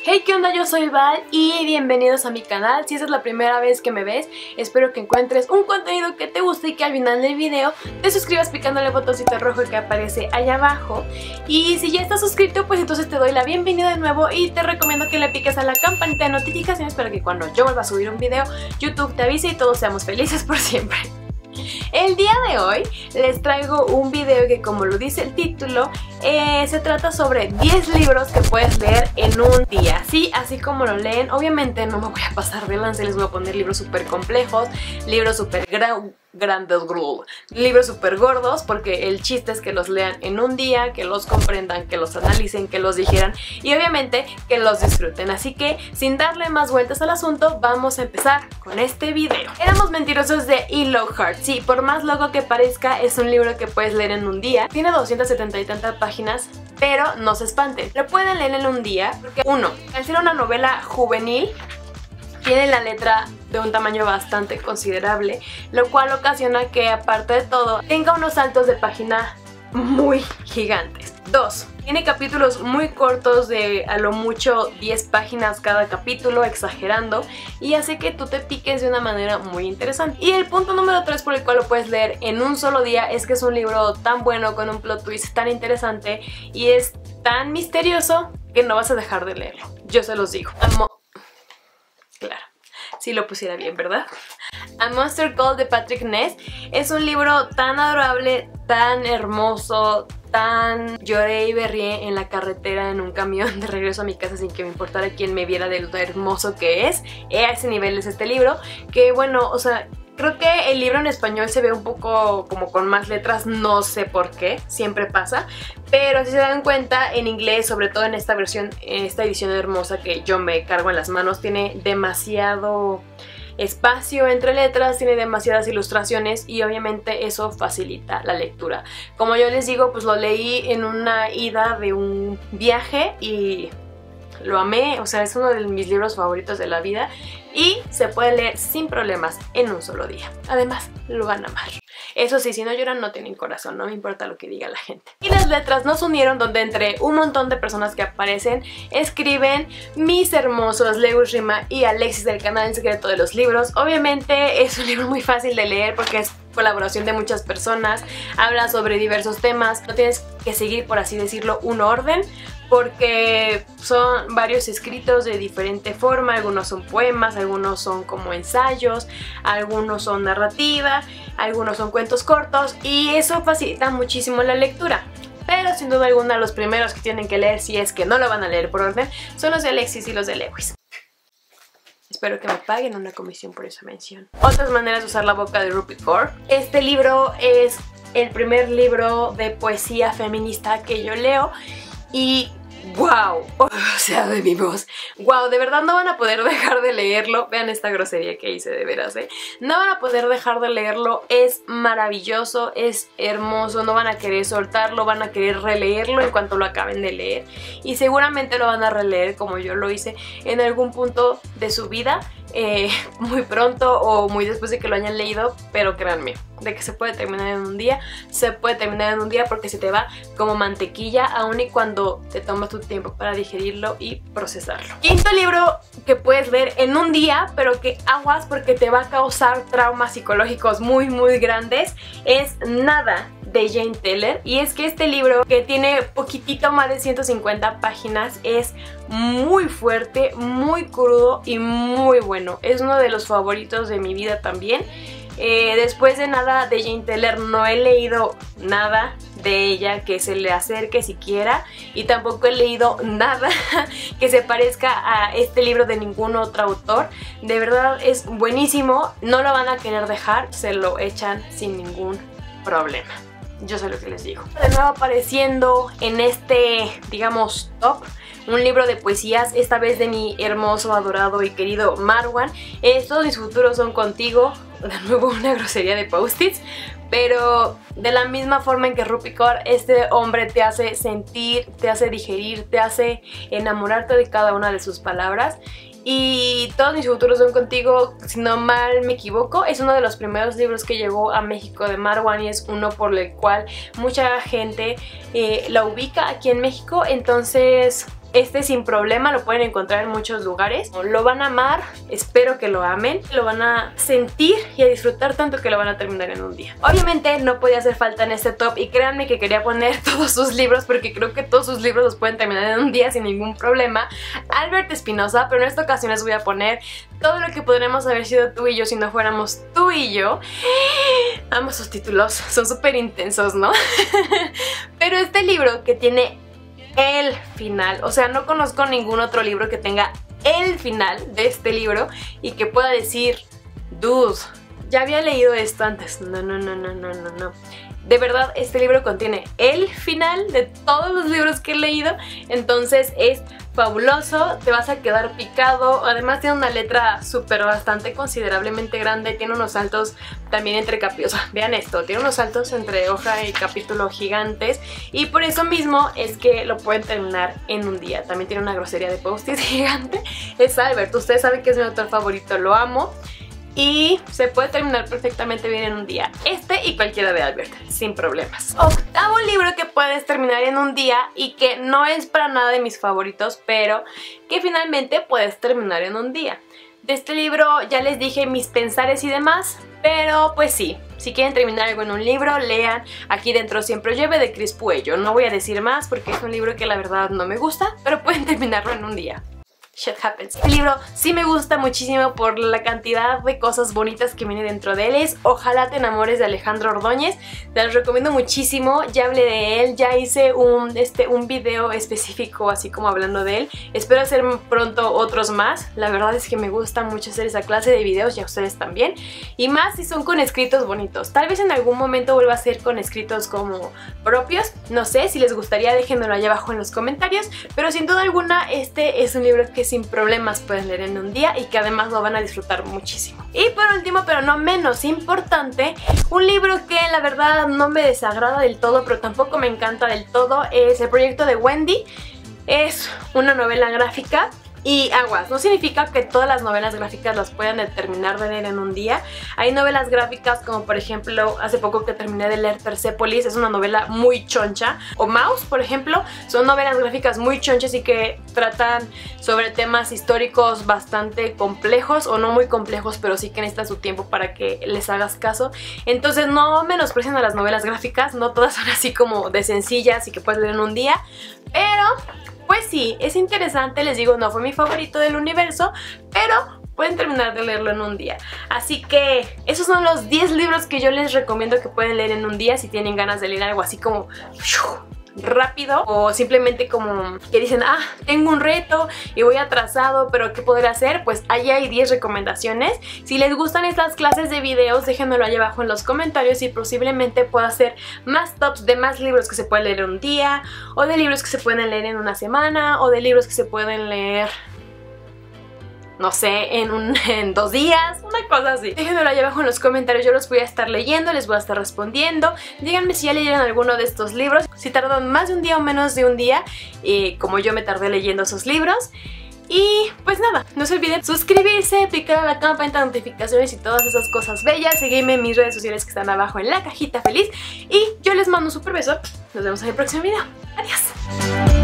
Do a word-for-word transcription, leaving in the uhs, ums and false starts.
Hey, ¿qué onda? Yo soy Val y bienvenidos a mi canal. Si esa es la primera vez que me ves, espero que encuentres un contenido que te guste y que al final del video te suscribas picándole el botoncito rojo que aparece allá abajo. Y si ya estás suscrito, pues entonces te doy la bienvenida de nuevo y te recomiendo que le piques a la campanita de notificaciones para que cuando yo vuelva a subir un video, YouTube te avise y todos seamos felices por siempre. El día de hoy les traigo un video que, como lo dice el título, eh, se trata sobre diez libros que puedes leer en un día. Sí, así como lo leen. Obviamente no me voy a pasar de lanza, les voy a poner libros súper complejos, libros súper grandes, libros súper gordos, porque el chiste es que los lean en un día, que los comprendan, que los analicen, que los digieran y obviamente que los disfruten. Así que sin darle más vueltas al asunto, vamos a empezar con este video. Éramos mentirosos de E. Lockhart. Sí, por más loco que parezca, es un libro que puedes leer en un día. Tiene doscientas setenta y tantas páginas, pero no se espanten, lo pueden leer en un día porque, uno, al ser una novela juvenil, tiene la letra de un tamaño bastante considerable, lo cual ocasiona que, aparte de todo, tenga unos saltos de página muy gigantes. Dos, tiene capítulos muy cortos de a lo mucho diez páginas cada capítulo, exagerando, y hace que tú te piques de una manera muy interesante. Y el punto número tres por el cual lo puedes leer en un solo día es que es un libro tan bueno, con un plot twist tan interesante y es tan misterioso que no vas a dejar de leerlo. Yo se los digo. Amo... Claro, si lo pusiera bien, ¿verdad? A Monster Call de Patrick Ness es un libro tan adorable, tan hermoso, tan lloré y berrié en la carretera en un camión de regreso a mi casa sin que me importara quién me viera de lo hermoso que es. A ese nivel es este libro, que bueno, o sea, creo que el libro en español se ve un poco como con más letras, no sé por qué, siempre pasa, pero si se dan cuenta, en inglés, sobre todo en esta versión, en esta edición hermosa que yo me cargo en las manos, tiene demasiado espacio entre letras, tiene demasiadas ilustraciones y obviamente eso facilita la lectura. Como yo les digo, pues lo leí en una ida de un viaje y lo amé, o sea, es uno de mis libros favoritos de la vida y se puede leer sin problemas en un solo día. Además, lo van a amar. Eso sí, si no lloran no tienen corazón, no me importa lo que diga la gente. Y las letras nos unieron, donde entre un montón de personas que aparecen escriben mis hermosos Lewis Rima y Alexis del canal El Secreto de los Libros. Obviamente es un libro muy fácil de leer porque es colaboración de muchas personas, habla sobre diversos temas, no tienes que seguir, por así decirlo, un orden, porque son varios escritos de diferente forma, algunos son poemas, algunos son como ensayos, algunos son narrativa, algunos son cuentos cortos y eso facilita muchísimo la lectura. Pero sin duda alguna los primeros que tienen que leer, si es que no lo van a leer por orden, son los de Alexis y los de Lewis. Espero que me paguen una comisión por esa mención. Otras maneras de usar la boca de Rupi Kaur. Este libro es el primer libro de poesía feminista que yo leo y ¡wow! O sea, de mi voz. ¡Wow! De verdad no van a poder dejar de leerlo. Vean esta grosería que hice, de veras, ¿eh? No van a poder dejar de leerlo. Es maravilloso, es hermoso. No van a querer soltarlo, van a querer releerlo en cuanto lo acaben de leer. Y seguramente lo van a releer como yo lo hice en algún punto de su vida. Eh, muy pronto o muy después de que lo hayan leído, pero créanme, de que se puede terminar en un día, se puede terminar en un día porque se te va como mantequilla, aun y cuando te tomas tu tiempo para digerirlo y procesarlo. Quinto libro que puedes leer en un día, pero que aguas porque te va a causar traumas psicológicos muy muy grandes, es Nada, de Jane Teller. Y es que este libro, que tiene poquitito más de ciento cincuenta páginas, es muy fuerte, muy crudo y muy bueno. Es uno de los favoritos de mi vida también. Eh, después de Nada de Jane Teller no he leído nada de ella que se le acerque siquiera, y tampoco he leído nada que se parezca a este libro de ningún otro autor. De verdad es buenísimo, no lo van a querer dejar, se lo echan sin ningún problema. Yo sé lo que les digo. De nuevo apareciendo en este, digamos, top, un libro de poesías, esta vez de mi hermoso, adorado y querido Marwan. Eh, todos mis futuros son contigo. De nuevo una grosería de post-its, pero de la misma forma en que Rupi Kaur, este hombre te hace sentir, te hace digerir, te hace enamorarte de cada una de sus palabras. Y Todos mis futuros son contigo, si no mal me equivoco, es uno de los primeros libros que llegó a México de Marwan y es uno por el cual mucha gente eh, la ubica aquí en México. Entonces este sin problema lo pueden encontrar en muchos lugares. Lo van a amar, espero que lo amen, lo van a sentir y a disfrutar tanto que lo van a terminar en un día. Obviamente no podía hacer falta en este top y créanme que quería poner todos sus libros porque creo que todos sus libros los pueden terminar en un día sin ningún problema. Albert Espinosa, pero en esta ocasión les voy a poner todo lo que podríamos haber sido tú y yo si no fuéramos tú y yo. Amo sus títulos, son súper intensos, ¿no? Pero este libro que tiene el final, o sea, no conozco ningún otro libro que tenga el final de este libro y que pueda decir, dude, ya había leído esto antes. No, no, no, no, no, no, no. De verdad, este libro contiene el final de todos los libros que he leído, entonces es fabuloso, te vas a quedar picado. Además tiene una letra súper bastante considerablemente grande, tiene unos saltos también entre capítulos, o sea, vean esto, tiene unos saltos entre hoja y capítulo gigantes y por eso mismo es que lo pueden terminar en un día. También tiene una grosería de post-it gigante. Es Albert, ustedes saben que es mi autor favorito, lo amo. Y se puede terminar perfectamente bien en un día. Este y cualquiera de Albert, sin problemas. Octavo libro que puedes terminar en un día y que no es para nada de mis favoritos, pero que finalmente puedes terminar en un día. De este libro ya les dije mis pensares y demás, pero pues sí, si quieren terminar algo en un libro, lean Aquí dentro siempre llueve de Chris Puello. No voy a decir más porque es un libro que la verdad no me gusta, pero pueden terminarlo en un día. Shit happens. Este libro sí me gusta muchísimo por la cantidad de cosas bonitas que viene dentro de él. Es Ojalá te enamores de Alejandro Ordóñez. Te lo recomiendo muchísimo. Ya hablé de él, ya hice un, este, un video específico así como hablando de él. Espero hacer pronto otros más. La verdad es que me gusta mucho hacer esa clase de videos y a ustedes también. Y más si son con escritos bonitos. Tal vez en algún momento vuelva a hacer con escritos como propios. No sé, si les gustaría déjenmelo allá abajo en los comentarios. Pero sin duda alguna este es un libro que sin problemas pueden leer en un día y que además lo van a disfrutar muchísimo. Y por último, pero no menos importante, un libro que la verdad no me desagrada del todo, pero tampoco me encanta del todo, es El proyecto de Wendy. Es una novela gráfica. Y aguas, no significa que todas las novelas gráficas las puedan terminar de leer en un día. Hay novelas gráficas como por ejemplo, hace poco que terminé de leer Persepolis, es una novela muy choncha. O Mouse, por ejemplo, son novelas gráficas muy chonchas y que tratan sobre temas históricos bastante complejos, o no muy complejos, pero sí que necesitan su tiempo para que les hagas caso. Entonces no menosprecien a las novelas gráficas, no todas son así como de sencillas y que puedes leer en un día, pero pues sí, es interesante, les digo, no fue mi favorito del universo, pero pueden terminar de leerlo en un día. Así que esos son los diez libros que yo les recomiendo que pueden leer en un día si tienen ganas de leer algo así como rápido, o simplemente como que dicen, ah, tengo un reto y voy atrasado, pero ¿qué podré hacer? Pues ahí hay diez recomendaciones. Si les gustan estas clases de videos, déjenmelo ahí abajo en los comentarios y posiblemente pueda hacer más tops de más libros que se pueden leer en un día, o de libros que se pueden leer en una semana, o de libros que se pueden leer, no sé, en, un, en dos días, una cosa así. Déjenmelo ahí abajo en los comentarios, yo los voy a estar leyendo, les voy a estar respondiendo. Díganme si ya leyeron alguno de estos libros, si tardan más de un día o menos de un día, eh, como yo me tardé leyendo esos libros. Y pues nada, no se olviden suscribirse, picar a la campanita de notificaciones y todas esas cosas bellas. Seguirme en mis redes sociales que están abajo en la cajita feliz. Y yo les mando un super beso. Nos vemos en el próximo video. Adiós.